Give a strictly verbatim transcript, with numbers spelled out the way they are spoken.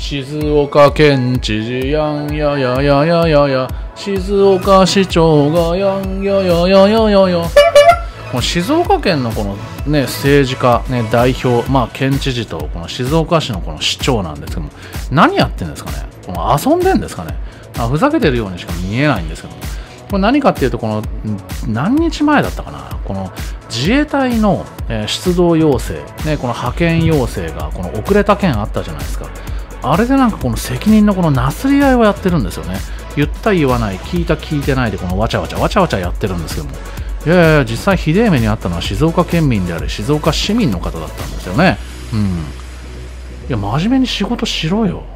静岡県知事やんやややややや、静岡市長がやんやややややや。この静岡県のこのね政治家ね代表、まあ県知事とこの静岡市のこの市長なんですけども、何やってんですかね。この遊んでんですかね。まあ、ふざけてるようにしか見えないんですけども、これ何かっていうと、この何日前だったかな、この自衛隊の、えー、出動要請、ね、この派遣要請がこの遅れた件あったじゃないですか。あれでなんかこの責任のこのなすり合いをやってるんですよね。言った言わない、聞いた聞いてないで、このわちゃわちゃわちゃわちゃやってるんですけども、いやいや実際ひでえ目にあったのは静岡県民である静岡市民の方だったんですよね。うん。いや真面目に仕事しろよ。